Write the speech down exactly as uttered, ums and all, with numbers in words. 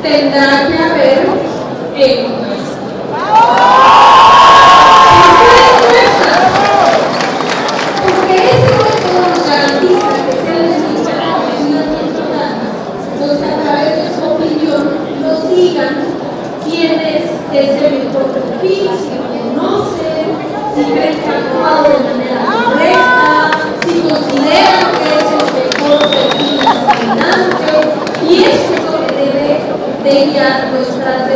tendrá que haber encuesta. Porque ese método nos garantiza que sean las ciudadanas los que a través de su opinión nos digan quién es ese mejor perfil, si conocen, si creen que ha actuado de manera correcta, si consideran que es el mejor perfil dominante, y eso es lo que debe de guiar nuestras